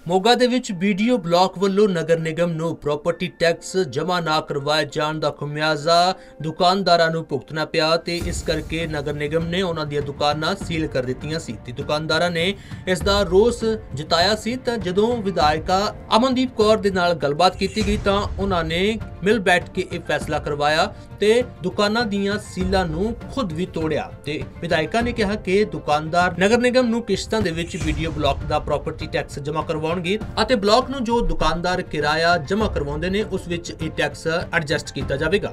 ਮੋਗਾ ਦੇ ਵਿੱਚ video block ਵੱਲੋਂ ਨਗਰ ਨਿਗਮ ਨੂੰ ਪ੍ਰਾਪਰਟੀ ਟੈਕਸ ਜਮ੍ਹਾਂ ਨਾ ਕਰਵਾਏ ਜਾਣ ਦਾ ਖਮਿਆਜ਼ਾ ਦੁਕਾਨਦਾਰਾਂ ਨੂੰ ਭੁਗਤਣਾ ਪਿਆ ਤੇ ਇਸ ਕਰਕੇ ਨਗਰ ਨਿਗਮ ਨੇ ਉਹਨਾਂ ਦੀਆਂ ਦੁਕਾਨਾਂ ਸੀਲ ਕਰ ਦਿੱਤੀਆਂ ਸੀ ਤੇ ਦੁਕਾਨਦਾਰਾਂ ਨੇ ਇਸ ਦਾ ਰੋਸ ਜਤਾਇਆ ਸੀ। ਤਾਂ ਜਦੋਂ ਵਿਧਾਇਕਾ ਅਮਨਦੀਪ ਕੌਰ ਦੇ ਨਾਲ ਗੱਲਬਾਤ ਕੀਤੀ ਗਈ ਤਾਂ ਉਹਨਾਂ ਨੇ ਮਿਲ ਬੈਠ ਕੇ ਇਹ ਫੈਸਲਾ ਕਰਵਾਇਆ ਤੇ ਦੁਕਾਨਾਂ ਦੀਆਂ ਸੀਲਾਂ ਨੂੰ ਖੁਦ ਵੀ ਤੋੜਿਆ ਤੇ ਵਿਧਾਇਕਾ ਨੇ ਕਿਹਾ ਕਿ ਦੁਕਾਨਦਾਰ ਨਗਰ ਨਿਗਮ ਨੂੰ ਕਿਸ਼ਤਾਂ ਦੇ ਵਿੱਚ ਵੀਡੀਓ ਬਲਾਕ ਦਾ ਪ੍ਰਾਪਰਟੀ ਟੈਕਸ ਜਮ੍ਹਾਂ ਕਰਵਾਉਣਗੇ ਅਤੇ ਬਲਾਕ ਨੂੰ ਜੋ ਦੁਕਾਨਦਾਰ ਕਿਰਾਇਆ ਜਮ੍ਹਾਂ ਕਰਵਾਉਂਦੇ ਨੇ ਉਸ ਵਿੱਚ ਇਹ ਟੈਕਸ ਐਡਜਸਟ ਕੀਤਾ ਜਾਵੇਗਾ।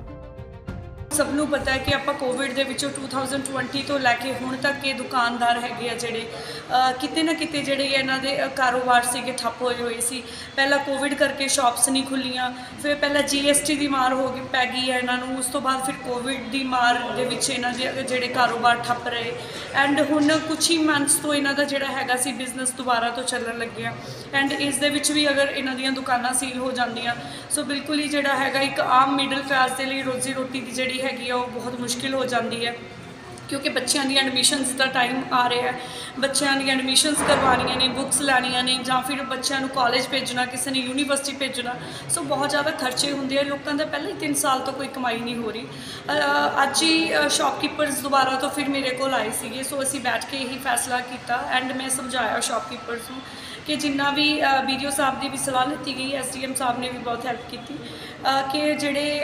ਸਭ ਨੂੰ ਪਤਾ ਹੈ ਕਿ ਆਪਾਂ ਕੋਵਿਡ ਦੇ ਵਿੱਚੋਂ 2020 ਤੋਂ ਲੈ ਕੇ ਹੁਣ ਤੱਕ ਇਹ ਦੁਕਾਨਦਾਰ ਹੈਗੇ ਆ ਜਿਹੜੇ ਕਿਤੇ ਨਾ ਕਿਤੇ ਜਿਹੜੇ ਇਹਨਾਂ ਦੇ ਕਾਰੋਬਾਰ ਸੀਗੇ ਠੱਪ ਹੋਏ ਸੀ। ਪਹਿਲਾਂ ਕੋਵਿਡ ਕਰਕੇ ਸ਼ਾਪਸ ਨਹੀਂ ਖੁੱਲੀਆਂ, ਫਿਰ ਪਹਿਲਾਂ GST ਦੀ ਮਾਰ ਹੋ ਗਈ ਪੈ ਗਈ ਹੈ ਇਹਨਾਂ ਨੂੰ, ਉਸ ਤੋਂ ਬਾਅਦ ਫਿਰ ਕੋਵਿਡ ਦੀ ਮਾਰ ਦੇ ਵਿੱਚ ਇਹਨਾਂ ਦੇ ਜਿਹੜੇ ਕਾਰੋਬਾਰ ਠੱਪ ਰਹੇ ਐਂਡ ਹੁਣ ਕੁਛ ਹੀ ਮੰਥਸ ਤੋਂ ਇਹਨਾਂ ਦਾ ਜਿਹੜਾ ਹੈਗਾ ਸੀ ਬਿਜ਼ਨਸ ਦੁਬਾਰਾ ਤੋਂ ਚੱਲਣ ਲੱਗਿਆ ਐਂਡ ਇਸ ਦੇ ਵਿੱਚ ਵੀ ਅਗਰ ਇਹਨਾਂ ਦੀਆਂ ਦੁਕਾਨਾਂ ਸੀਲ ਹੋ ਜਾਂਦੀਆਂ ਸੋ ਬਿਲਕੁਲ ਹੀ ਜਿਹੜਾ ਹੈਗਾ ਇੱਕ ਆਮ ਮਿਡਲ ਕਲਾਸ ਦੇ ਲਈ ਰੋਜ਼ੀ ਰੋਟੀ ਦੀ ਜਿਹੜੀ ਹੈਗੀ ਆ ਉਹ ਬਹੁਤ ਮੁਸ਼ਕਿਲ ਹੋ ਜਾਂਦੀ ਹੈ ਕਿਉਂਕਿ ਬੱਚਿਆਂ ਦੀਆਂ ਐਡਮਿਸ਼ਨਸ ਦਾ ਟਾਈਮ ਆ ਰਿਹਾ ਹੈ, ਬੱਚਿਆਂ ਦੀਆਂ ਐਡਮਿਸ਼ਨਸ ਕਰਵਾਉਣੀਆਂ ਨੇ, ਬੁੱਕਸ ਲੈਣੀਆਂ ਨੇ ਜਾਂ ਫਿਰ ਬੱਚਿਆਂ ਨੂੰ ਕਾਲਜ ਭੇਜਣਾ, ਕਿਸੇ ਨੇ ਯੂਨੀਵਰਸਿਟੀ ਭੇਜਣਾ, ਸੋ ਬਹੁਤ ਜ਼ਿਆਦਾ ਖਰਚੇ ਹੁੰਦੇ ਆ। ਲੋਕਾਂ ਦਾ ਪਹਿਲਾਂ ਹੀ 3 ਸਾਲ ਤੋਂ ਕੋਈ ਕਮਾਈ ਨਹੀਂ ਹੋ ਰਹੀ। ਅੱਜ ਹੀ ਸ਼ਾਪਕੀਪਰਸ ਦੁਬਾਰਾ ਤੋਂ ਫਿਰ ਮੇਰੇ ਕੋਲ ਆਏ ਸੀਗੇ, ਸੋ ਅਸੀਂ ਬੈਠ ਕੇ ਇਹੀ ਫੈਸਲਾ ਕੀਤਾ ਐਂਡ ਮੈਂ ਸਮਝਾਇਆ ਸ਼ਾਪਕੀਪਰਸ ਨੂੰ ਕਿ ਜਿੰਨਾ ਵੀ BDO ਸਾਹਿਬ ਦੀ ਵੀ ਸਲਾਹ ਲਿੱਤੀ ਗਈ, SDM ਸਾਹਿਬ ਨੇ ਵੀ ਬਹੁਤ ਹੈਲਪ ਕੀਤੀ ਕਿ ਜਿਹੜੇ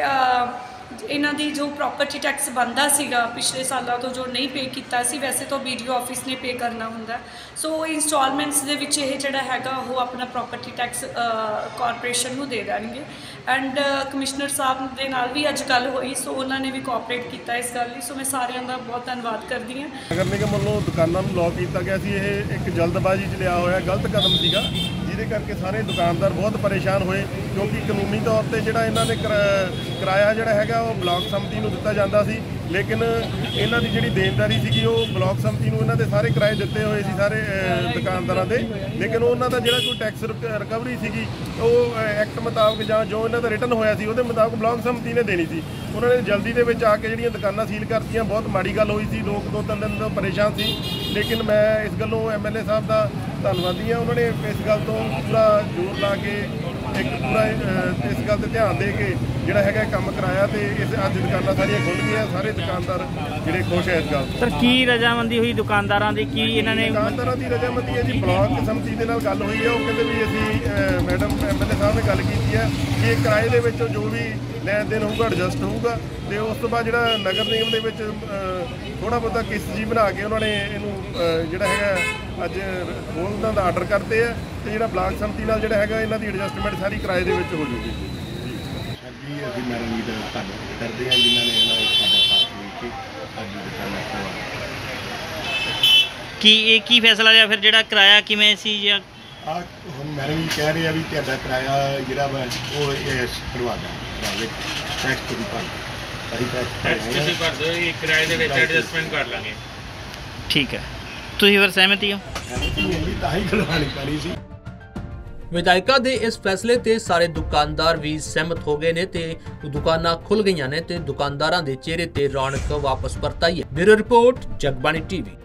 ਇਹਨਾਂ ਦੀ ਜੋ ਪ੍ਰੋਪਰਟੀ ਟੈਕਸ ਬਣਦਾ ਸੀਗਾ ਪਿਛਲੇ ਸਾਲਾਂ ਤੋਂ ਜੋ ਨਹੀਂ ਪੇ ਕੀਤਾ ਸੀ, ਵੈਸੇ ਤਾਂ BDO ਆਫਿਸ ਨੇ ਪੇ ਕਰਨਾ ਹੁੰਦਾ, ਸੋ ਇੰਸਟਾਲਮੈਂਟਸ ਦੇ ਵਿੱਚ ਇਹ ਜਿਹੜਾ ਹੈਗਾ ਉਹ ਆਪਣਾ ਪ੍ਰੋਪਰਟੀ ਟੈਕਸ ਕਾਰਪੋਰੇਸ਼ਨ ਨੂੰ ਦੇ ਦੇਣਗੇ ਐਂਡ ਕਮਿਸ਼ਨਰ ਸਾਹਿਬ ਦੇ ਨਾਲ ਵੀ ਅੱਜ ਗੱਲ ਹੋਈ, ਸੋ ਉਹਨਾਂ ਨੇ ਵੀ ਕੋਆਪਰੇਟ ਕੀਤਾ ਇਸ ਗੱਲ ਲਈ, ਸੋ ਮੈਂ ਸਾਰਿਆਂ ਦਾ ਬਹੁਤ ਧੰਨਵਾਦ ਕਰਦੀ ਹਾਂ। ਨਗਰ ਨਿਗਮ ਵੱਲੋਂ ਦੁਕਾਨਾਂ ਨੂੰ ਲੌਕ ਕੀਤਾ ਗਿਆ ਸੀ, ਇਹ ਇੱਕ ਜਲਦਬਾਜ਼ੀ 'ਚ ਲਿਆ ਹੋਇਆ ਗਲਤ ਕਦਮ ਸੀਗਾ ਜਿਹਦੇ ਕਰਕੇ ਸਾਰੇ ਦੁਕਾਨਦਾਰ ਬਹੁਤ ਪਰੇਸ਼ਾਨ ਹੋਏ ਕਿਉਂਕਿ ਕਾਨੂੰਨੀ ਤੌਰ ਤੇ ਜਿਹੜਾ ਇਹਨਾਂ ਦੇ ਕਿਰਾਇਆ ਜਿਹੜਾ ਹੈਗਾ ਉਹ ਬਲਾਕ ਸਮਿਤੀ ਨੂੰ ਦਿੱਤਾ ਜਾਂਦਾ ਸੀ, ਲੇਕਿਨ ਇਹਨਾਂ ਦੀ ਜਿਹੜੀ ਦੇਣਦਾਰੀ ਸੀਗੀ ਉਹ ਬਲਾਕ ਸਮਿਤੀ ਨੂੰ ਇਹਨਾਂ ਦੇ ਸਾਰੇ ਕਿਰਾਏ ਦਿੱਤੇ ਹੋਏ ਸੀ ਸਾਰੇ ਦੁਕਾਨਦਾਰਾਂ ਦੇ, ਲੇਕਿਨ ਉਹਨਾਂ ਦਾ ਜਿਹੜਾ ਕੋਈ ਟੈਕਸ ਰਿਕਵਰੀ ਸੀਗੀ ਉਹ ਐਕਟ ਮੁਤਾਬਕ ਜਾਂ ਜੋ ਇਹਨਾਂ ਦਾ ਰਿਟਨ ਹੋਇਆ ਸੀ ਉਹਦੇ ਮੁਤਾਬਕ ਬਲਾਕ ਸਮਿਤੀ ਨੇ ਦੇਣੀ ਸੀ। ਉਹਨਾਂ ਨੇ ਜਲਦੀ ਦੇ ਵਿੱਚ ਆ ਕੇ ਜਿਹੜੀਆਂ ਦੁਕਾਨਾਂ ਸੀਲ ਕਰਤੀਆਂ, ਬਹੁਤ ਮਾੜੀ ਗੱਲ ਹੋਈ ਸੀ, ਲੋਕ 2-3 ਦਿਨ ਤੋਂ ਪਰੇਸ਼ਾਨ ਸੀ, ਲੇਕਿਨ ਮੈਂ ਇਸ ਗੱਲੋਂ MLA ਸਾਹਿਬ ਦਾ ਧੰਨਵਾਦੀ ਹਾਂ। ਉਹਨਾਂ ਨੇ ਇਸ ਗੱਲ ਤੋਂ ਪੂਰਾ ਜ਼ੋਰ ਲਾ ਕੇ ਇੱਕ ਪੂਰਾ ਇਸ ਗੱਲ 'ਤੇ ਧਿਆਨ ਦੇ ਕੇ ਜਿਹੜਾ ਹੈਗਾ ਕੰਮ ਕਰਾਇਆ ਤੇ ਇਸ ਅੱਜ ਦੁਕਾਨਾਂ ਸਾਰੀਆਂ ਖੁੱਲ੍ਹ ਗਈਆਂ, ਸਾਰੇ ਦੁਕਾਨਦਾਰ ਜਿਹੜੇ ਖੁਸ਼ ਹੈ ਇਸ ਗੱਲ। ਸਰ ਕੀ ਰਜਾਮੰਦੀ ਹੋਈ ਦੁਕਾਨਦਾਰਾਂ ਦੀ, ਕੀ ਇਹਨਾਂ ਨੇ? ਦੁਕਾਨਦਾਰਾਂ ਦੀ ਰਜਾਮੰਦੀ ਹੈ ਜੀ, ਬਲਾਕ ਸਮਿਤੀ ਦੇ ਨਾਲ ਗੱਲ ਹੋਈ ਹੈ, ਉਹ ਕਹਿੰਦੇ ਵੀ ਅਸੀਂ ਮੈਡਮ MLA ਸਾਹਿਬ ਨੇ ਗੱਲ ਕੀਤੀ ਹੈ ਕਿ ਕਿਰਾਏ ਦੇ ਵਿੱਚ ਜੋ ਵੀ ਲੈਣ ਦੇਣ ਹੋਊਗਾ ਐਡਜਸਟ ਹੋਊਗਾ ਤੇ ਉਸ ਤੋਂ ਬਾਅਦ ਜਿਹੜਾ ਨਗਰ ਨਿਗਮ ਦੇ ਵਿੱਚ ਥੋੜ੍ਹਾ ਬਹੁਤਾ ਕਿਸ਼ਤ ਜੀ ਬਣਾ ਕੇ ਉਹਨਾਂ ਨੇ ਇਹਨੂੰ ਜਿਹੜਾ ਹੈਗਾ ਅੱਜ ਖੋਲ੍ਹਣ ਦਾ ਆਰਡਰ ਕਰਦੇ ਆ ਤੇ ਜਿਹੜਾ ਬਲਾਕ ਸਮਿਤੀ ਨਾਲ ਜਿਹੜਾ ਹੈਗਾ ਇਹਨਾਂ ਦੀ ਐਡਜਸਟਮੈਂਟ ਸਾਰੀ ਕਿਰਾਏ ਦੇ ਵਿੱਚ ਹੋ ਜੂਗੀ। ਜੀ ਅਸੀਂ ਮੈਂ ਉਮੀਦ ਕਰਦੇ ਹਾਂ ਜਿਨ੍ਹਾਂ ਨੇ ਇਹਨਾਂ ਸਾਡਾ ਸਾਥ ਦੇ ਕੇ ਅੱਜ ਦੁਕਾਨਾਂ ਕੀ ਫੈਸਲਾ ਲਿਆ ਫਿਰ, ਜਿਹੜਾ ਕਿਰਾਇਆ ਕਿਵੇਂ ਸੀ ਜਾਂ ਹੁਣ ਮੈਡਮ ਵੀ ਕਹਿ ਰਹੇ ਆ ਵੀ ਤੁਹਾਡਾ ਕਿਰਾਇਆ ਜਿਹੜਾ ਵਾ ਉਹ ਕਰਵਾ ਦਾਂਗੇ ਟੈਕਸ ਤੋਂ ਵੀ ਟੈਕਸ ਤੁਸੀਂ ਭਰ ਦਿਓ, ਇਹ ਕਿਰਾਏ ਦੇ ਵਿੱਚ ਐਡਜਸਟਮੈਂਟ ਕਰ ਲਾਂਗੇ। ਠੀਕ ਹੈ, ਤੁਸੀਂ ਫਿਰ ਸਹਿਮਤੀ ਹੋ? ਤਾਂ ਹੀ ਕਰਵਾਉਣੀ ਪੈਣੀ ਸੀ। ਵਿਧਾਇਕਾ ਦੇ ਇਸ ਫੈਸਲੇ ਤੇ ਸਾਰੇ ਦੁਕਾਨਦਾਰ ਵੀ ਸਹਿਮਤ ਹੋ ਗਏ ਨੇ ਤੇ ਦੁਕਾਨਾਂ ਖੁੱਲ ਗਈਆਂ ਨੇ ਤੇ ਦੁਕਾਨਦਾਰਾਂ ਦੇ ਚਿਹਰੇ ਤੇ ਰੌਣਕ ਵਾਪਸ ਪਰਤ ਆਈ ਹੈ। Bureau report, Jagbani TV।